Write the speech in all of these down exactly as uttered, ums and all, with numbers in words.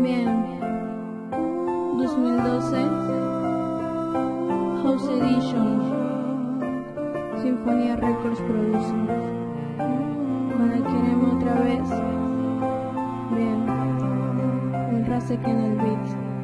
Bien, dos mil doce, House Edition, Sinfonía Records produce. Cuando queremos otra vez, bien, el Rasek en el beat.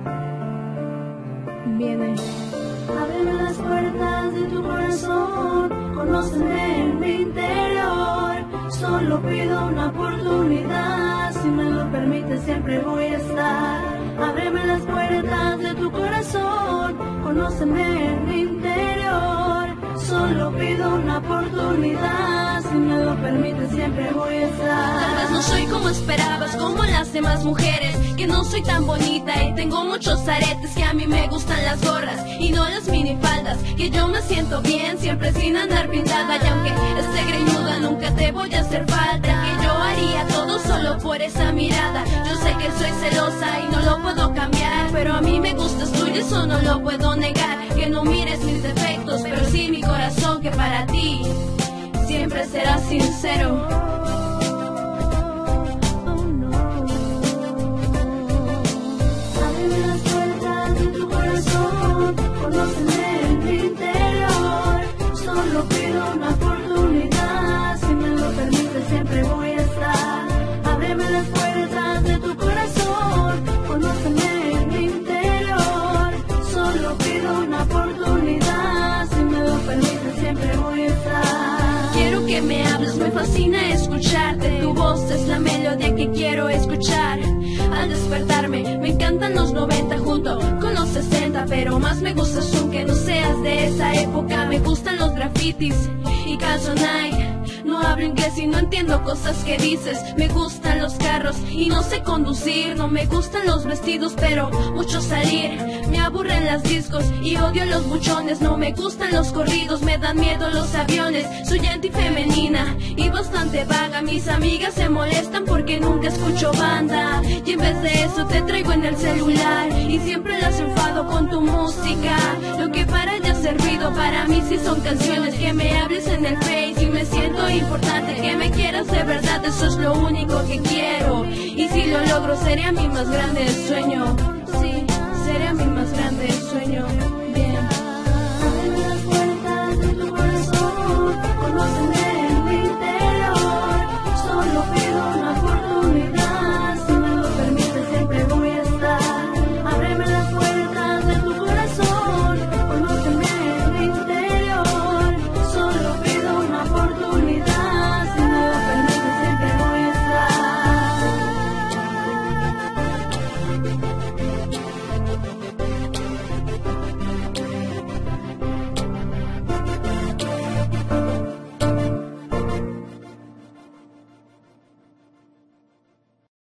Viene. Ábreme las puertas de tu corazón, conóceme en mi interior. Solo pido una oportunidad, si me lo permites siempre voy a estar. Ábreme las puertas de tu corazón, conóceme en mi interior. Solo pido una oportunidad, si me lo permites siempre voy a estar. Tal vez no soy como esperabas, como las demás mujeres, que no soy tan bonita y tengo muchos aretes, que a mí me gustan las gorras y no las minifaldas, que yo me siento bien siempre sin andar pintada, y aunque esté greñuda nunca te voy a hacer falta, que yo haría todo solo por esa mirada. Yo sé que soy celosa y no lo puedo cambiar, pero a mí me gustas tú y eso no lo puedo negar. Que no mires mis defectos, pero sí mi corazón, que para ti siempre será sincero. Ábreme las puertas de tu corazón, conóceme en mi interior. Solo pido una oportunidad, si me lo permites siempre voy a estar. Ábreme las puertas de tu corazón, conóceme en mi interior. Solo pido una oportunidad, si me lo permites siempre voy a estar. Quiero que me hables, me fascina escucharte. Tu voz es la melodía que quiero escuchar. Al despertarme, me encantan los noventa junto con los sesenta, pero más me gustas tú, que no seas de esa época. Me gustan los grafitis y calzo Nike. No hablo inglés y no entiendo cosas que dices. Me gustan los carros y no sé conducir. No me gustan los vestidos, pero mucho salir. Me aburren las discos y odio los buchones. No me gustan los corridos, me dan miedo los aviones. Soy antifemenina y bastante vaga. Mis amigas se molestan porque nunca escucho banda, y en vez de eso te traigo en el celular y siempre las enfado con tu música. Lo que para ella ha servido, para mí sí son canciones. Que me hables en el Face y me siento importante, que me quieras de verdad, eso es lo único que quiero. Y si lo logro sería mi más grande sueño. Sí, sería mi más grande sueño. Bien. Ábreme las puertas de tu corazón, conóceme en mi interior. Solo pido una